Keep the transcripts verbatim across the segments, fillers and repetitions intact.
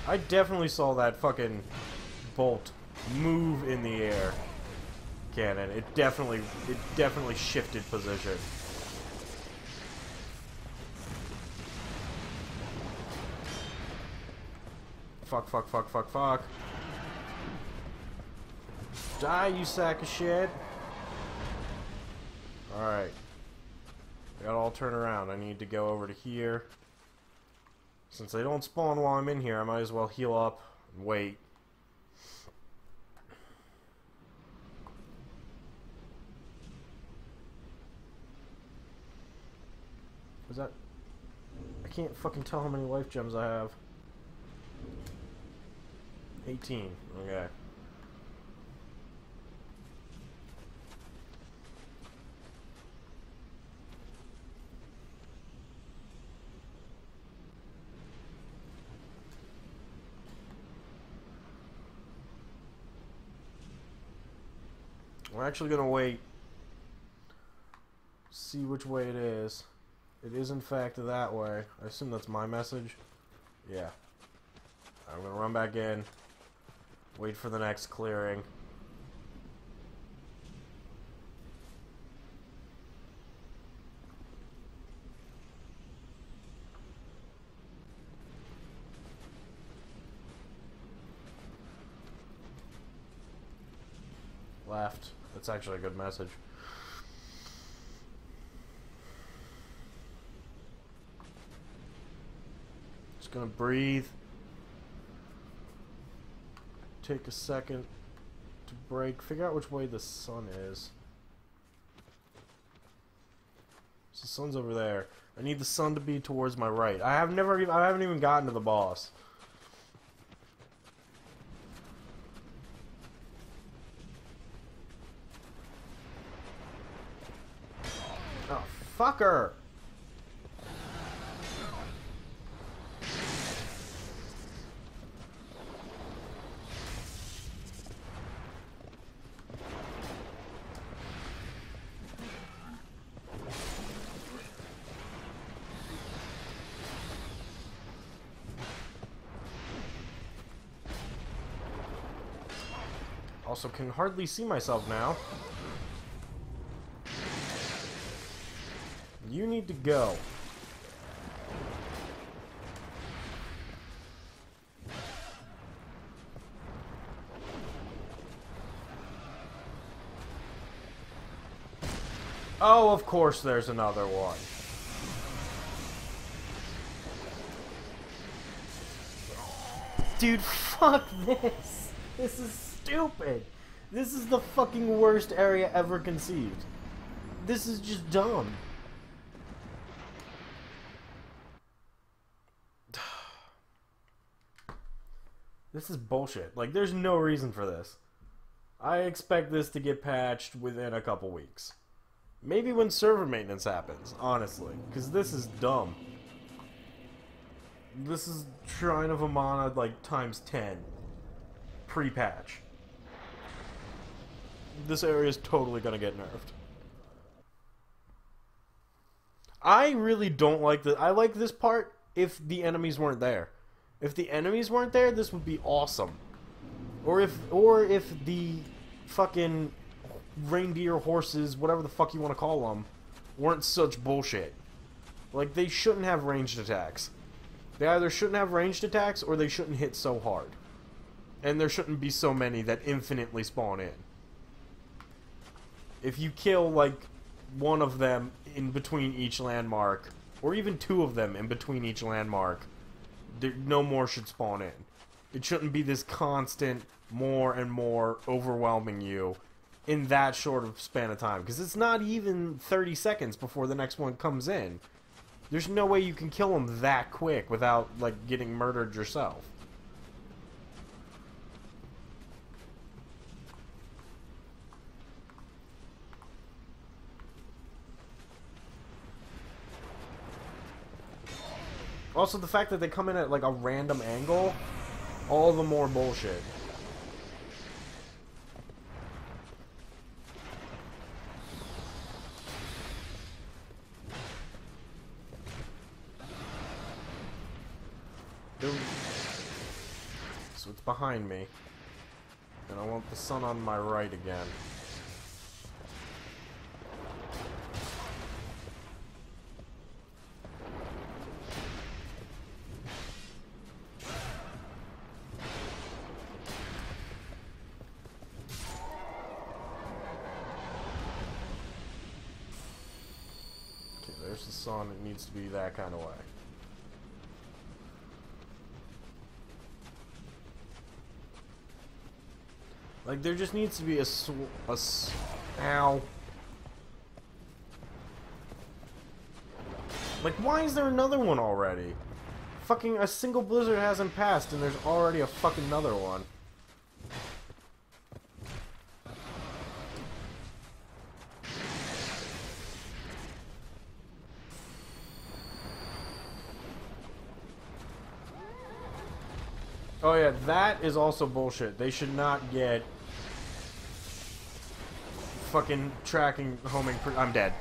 I definitely saw that fucking bolt move in the air. Cannon. It definitely, it definitely shifted position. Fuck, fuck, fuck, fuck, fuck. Die, you sack of shit. Alright. I gotta all turn around. I need to go over to here. Since they don't spawn while I'm in here, I might as well heal up and wait. Is that... I can't fucking tell how many life gems I have. eighteen. Okay. We're actually gonna wait. See which way it is. It is in fact that way. I assume that's my message. Yeah. I'm gonna run back in. Wait for the next clearing. Left. That's actually a good message. Just gonna breathe. Take a second to break. Figure out which way the sun is. So the sun's over there. I need the sun to be towards my right. I have never even I haven't even gotten to the boss. Oh, fucker! Also, can hardly see myself now. You need to go. Oh, of course there's another one. Dude, fuck this. This is stupid. This is the fucking worst area ever conceived. This is just dumb. This is bullshit. Like, there's no reason for this. I expect this to get patched within a couple weeks. Maybe when server maintenance happens, honestly. Because this is dumb. This is Shrine of Amana, like, times ten. Pre-patch. This area is totally gonna get nerfed. I really don't like the... I like this part if the enemies weren't there. If the enemies weren't there, this would be awesome. Or if... Or if the fucking reindeer, horses, whatever the fuck you want to call them, weren't such bullshit. Like, they shouldn't have ranged attacks. They either shouldn't have ranged attacks, or they shouldn't hit so hard. And there shouldn't be so many that infinitely spawn in. If you kill, like, one of them in between each landmark, or even two of them in between each landmark, there, no more should spawn in. It shouldn't be this constant, more and more overwhelming you in that short of span of time. Because it's not even thirty seconds before the next one comes in. There's no way you can kill them that quick without, like, getting murdered yourself. Also, the fact that they come in at, like, a random angle, all the more bullshit. They're... so it's behind me. And I want the sun on my right again. Okay, there's the sun. It needs to be that kind of way. Like, there just needs to be a sw a s ow. Like, why is there another one already? Fucking a single blizzard hasn't passed and there's already a fucking another one. Oh yeah, that is also bullshit. They should not get fucking tracking homing. Pr I'm dead.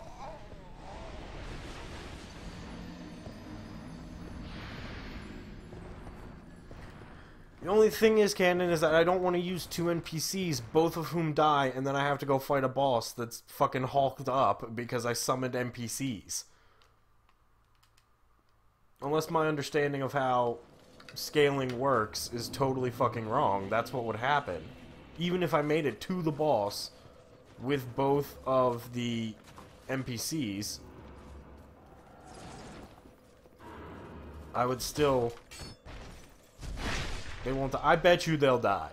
The only thing is, canon, is that I don't want to use two N P Cs, both of whom die, and then I have to go fight a boss that's fucking hulked up because I summoned N P Cs. Unless my understanding of how scaling works is totally fucking wrong. That's what would happen. Even if I made it to the boss with both of the N P Cs, I would still... They won't die. I bet you they'll die.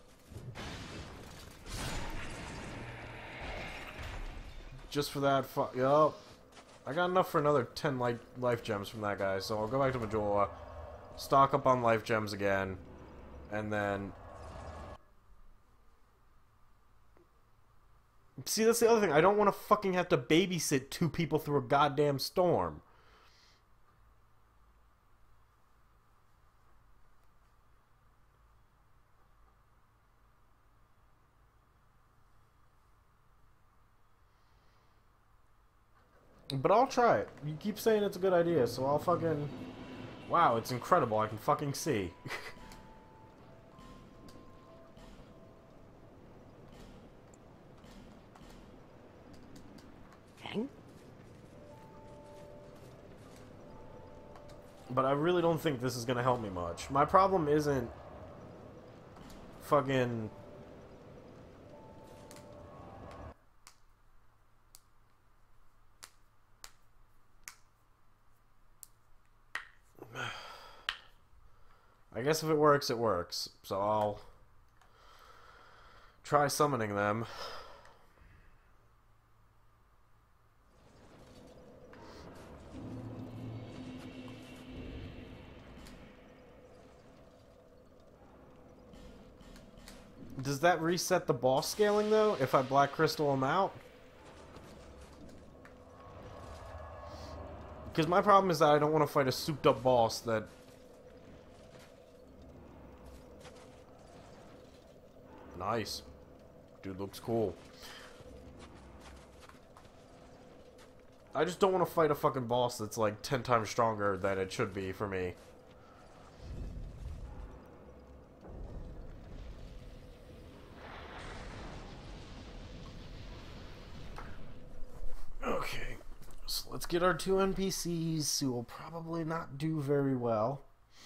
Just for that fu- Yup. I got enough for another ten life, life gems from that guy, so I'll go back to Majula, stock up on life gems again, and then... See, that's the other thing. I don't want to fucking have to babysit two people through a goddamn storm. But I'll try it. You keep saying it's a good idea, so I'll fucking... Wow, it's incredible. I can fucking see. But I really don't think this is gonna help me much. My problem isn't... fucking... I guess if it works, it works. So I'll try summoning them. Does that reset the boss scaling, though, if I Black Crystal them out? Because my problem is that I don't want to fight a souped-up boss that... Nice. Dude looks cool. I just don't want to fight a fucking boss that's like ten times stronger than it should be for me. Okay. So let's get our two N P Cs who will probably not do very well.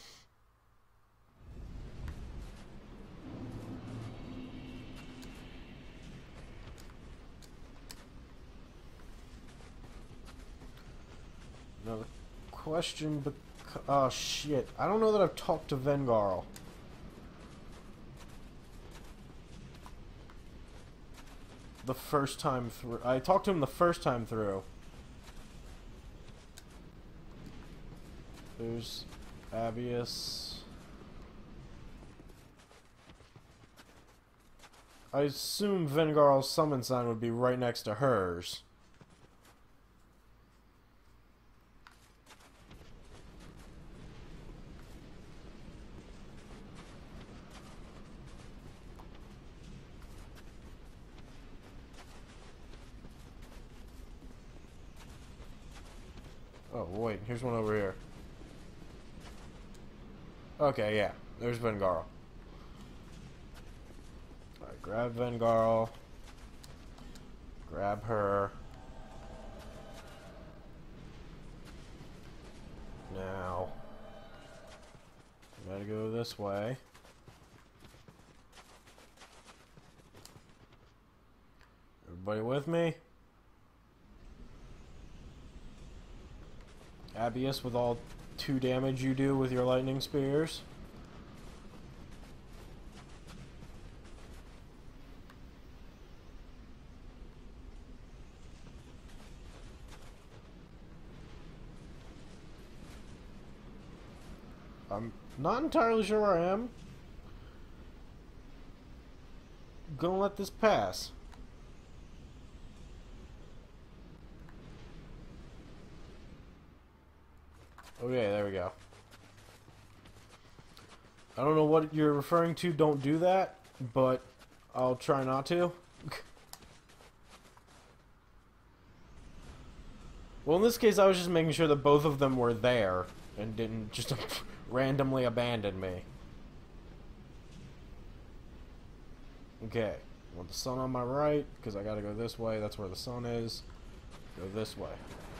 Now the question, bec oh shit, I don't know that I've talked to Vengarl. The first time through. I talked to him the first time through. There's Abius. I assume Vengarl's summon sign would be right next to hers. Oh, wait, here's one over here. Okay, yeah, there's Vengarl. Grab Vengarl. Grab her. Now, I gotta go this way. Everybody with me? Abius with all two damage you do with your lightning spears. I'm not entirely sure where I am. Gonna let this pass. Okay, there we go. I don't know what you're referring to, don't do that, but I'll try not to. Well, in this case, I was just making sure that both of them were there and didn't just randomly abandon me. Okay, I want the sun on my right, because I gotta go this way, that's where the sun is. Go this way.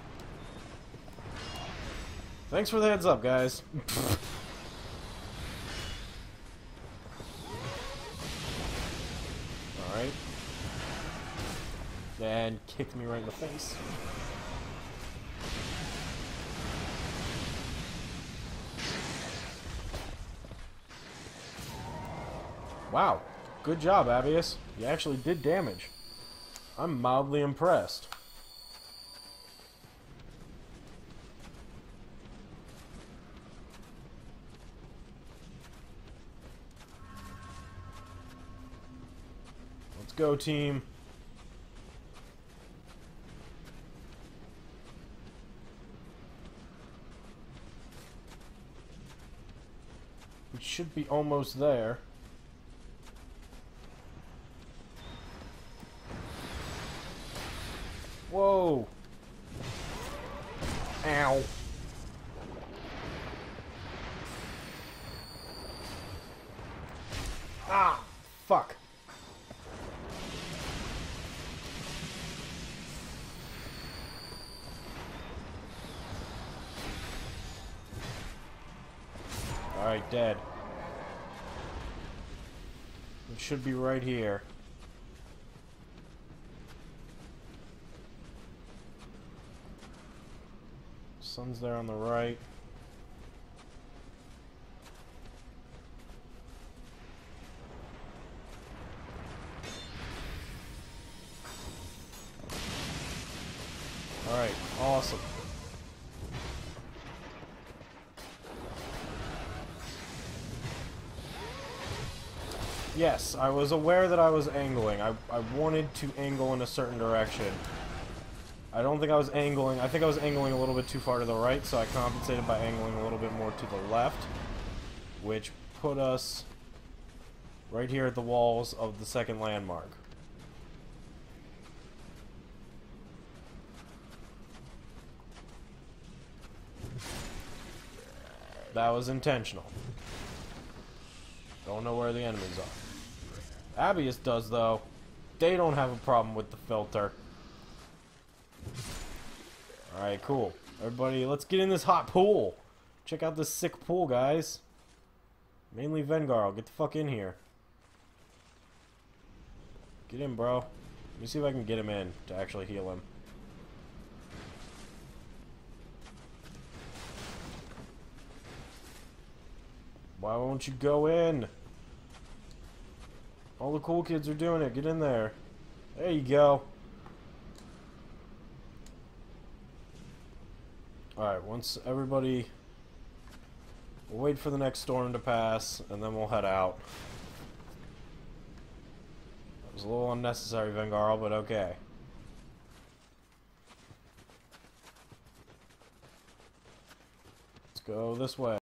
Thanks for the heads up, guys. Alright. And kicked me right in the face. Wow. Good job, Abius. You actually did damage. I'm mildly impressed. Let's go, team. We should be almost there. Whoa! Ow. Ah! Fuck. Alright, dead. It should be right here. Sun's there on the right. Alright, awesome. Yes, I was aware that I was angling. I, I wanted to angle in a certain direction. I don't think I was angling. I think I was angling a little bit too far to the right, so I compensated by angling a little bit more to the left, which put us right here at the walls of the second landmark. That was intentional. Don't know where the enemies are. Abius does, though. They don't have a problem with the filter. Alright, cool. Everybody, let's get in this hot pool. Check out this sick pool, guys. Mainly Vengarl. Get the fuck in here. Get in, bro. Let me see if I can get him in to actually heal him. Why won't you go in? All the cool kids are doing it. Get in there. There you go. Alright, once everybody... We'll wait for the next storm to pass, and then we'll head out. That was a little unnecessary, Vengarl, but okay. Let's go this way.